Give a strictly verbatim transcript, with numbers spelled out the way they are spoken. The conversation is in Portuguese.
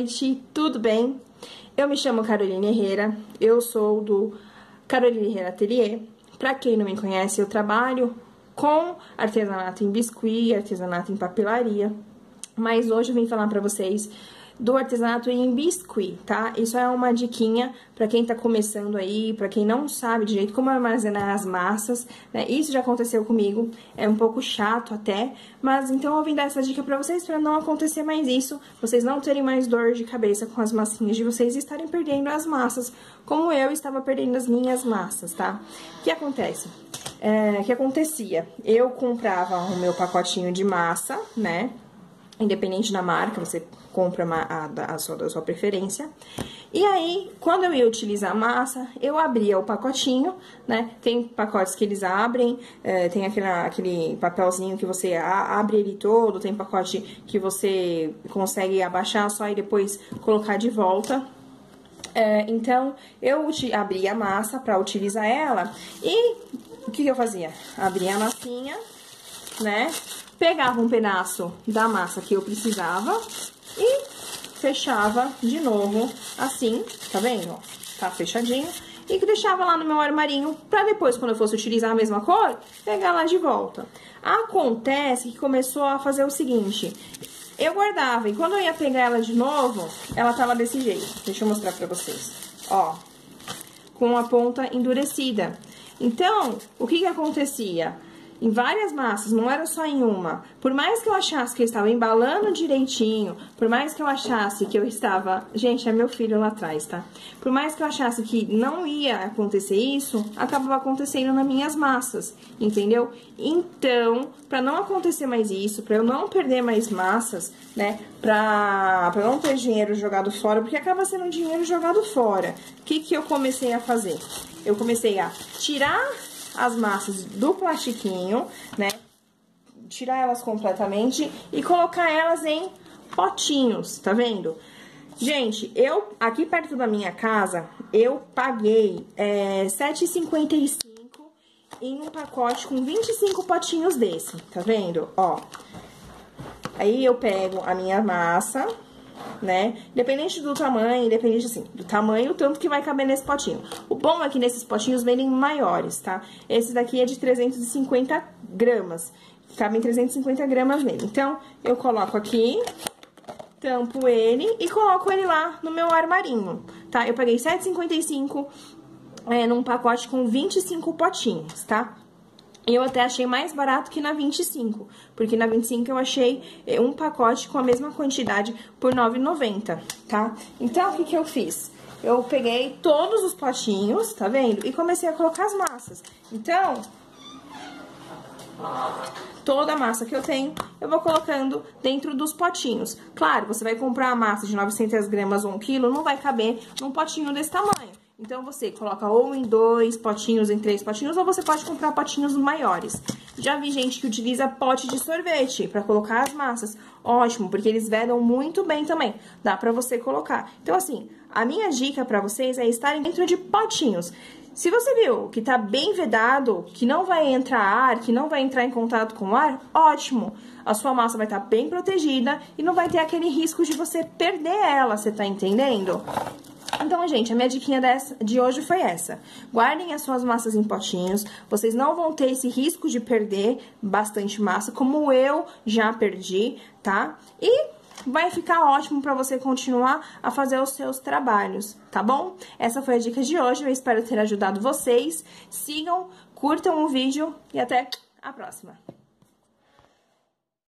noite, tudo bem? Eu me chamo Caroline Herrera, eu sou do Caroline Herrera Atelier. Pra quem não me conhece, eu trabalho com artesanato em biscuit, artesanato em papelaria, mas hoje eu vim falar pra vocês do artesanato em biscuit, tá? Isso é uma diquinha pra quem tá começando aí, pra quem não sabe direito como armazenar as massas, né? Isso já aconteceu comigo, é um pouco chato até, mas então eu vim dar essa dica pra vocês pra não acontecer mais isso, vocês não terem mais dor de cabeça com as massinhas de vocês e estarem perdendo as massas, como eu estava perdendo as minhas massas, tá? O que acontece? É, o que acontecia? Eu comprava o meu pacotinho de massa, né? Independente da marca, você compra a, a, a, sua, a sua preferência. E aí, quando eu ia utilizar a massa, eu abria o pacotinho, né? Tem pacotes que eles abrem, é, tem aquele, aquele papelzinho que você a, abre ele todo, tem pacote que você consegue abaixar só e depois colocar de volta. É, então, eu abria a massa para utilizar ela e o que, que eu fazia? Abria a massinha, né? Pegava um pedaço da massa que eu precisava e fechava de novo assim, tá vendo? Ó, tá fechadinho. E que deixava lá no meu armarinho pra depois, quando eu fosse utilizar a mesma cor, pegar lá de volta. Acontece que começou a fazer o seguinte, eu guardava e quando eu ia pegar ela de novo, ela tava desse jeito. Deixa eu mostrar pra vocês. Ó, com a ponta endurecida. Então, o que que acontecia? Em várias massas, não era só em uma. Por mais que eu achasse que eu estava embalando direitinho, por mais que eu achasse que eu estava... Gente, é meu filho lá atrás, tá? Por mais que eu achasse que não ia acontecer isso, acabava acontecendo nas minhas massas, entendeu? Então, pra não acontecer mais isso, pra eu não perder mais massas, né? Pra, pra não ter dinheiro jogado fora, porque acaba sendo dinheiro jogado fora. O que que eu comecei a fazer? Eu comecei a tirar as massas do plastiquinho, né? Tirar elas completamente e colocar elas em potinhos, tá vendo? Gente, eu, aqui perto da minha casa, eu paguei é, sete reais e cinquenta e cinco centavos em um pacote com vinte e cinco potinhos desse, tá vendo? Ó, aí eu pego a minha massa, né? Independente do tamanho, independente assim, do tamanho, o tanto que vai caber nesse potinho. O bom é que nesses potinhos vendem maiores, tá? Esse daqui é de trezentos e cinquenta gramas, cabem trezentos e cinquenta gramas nele. Então, eu coloco aqui, tampo ele e coloco ele lá no meu armarinho, tá? Eu paguei sete reais e cinquenta e cinco centavos é, num pacote com vinte e cinco potinhos, tá? Eu até achei mais barato que na vinte e cinco, porque na vinte e cinco eu achei um pacote com a mesma quantidade por nove reais e noventa centavos, tá? Então, o que que eu fiz? Eu peguei todos os potinhos, tá vendo? E comecei a colocar as massas. Então, toda a massa que eu tenho, eu vou colocando dentro dos potinhos. Claro, você vai comprar a massa de novecentas gramas ou um quilo, não vai caber num potinho desse tamanho. Então, você coloca ou em dois potinhos, em três potinhos, ou você pode comprar potinhos maiores. Já vi gente que utiliza pote de sorvete para colocar as massas. Ótimo, porque eles vedam muito bem também. Dá pra você colocar. Então, assim, a minha dica pra vocês é estarem dentro de potinhos. Se você viu que tá bem vedado, que não vai entrar ar, que não vai entrar em contato com o ar, ótimo. A sua massa vai estar bem protegida e não vai ter aquele risco de você perder ela, você tá entendendo? Então, gente, a minha diquinha dessa, de hoje foi essa. Guardem as suas massas em potinhos, vocês não vão ter esse risco de perder bastante massa, como eu já perdi, tá? E vai ficar ótimo pra você continuar a fazer os seus trabalhos, tá bom? Essa foi a dica de hoje, eu espero ter ajudado vocês. Sigam, curtam o vídeo e até a próxima.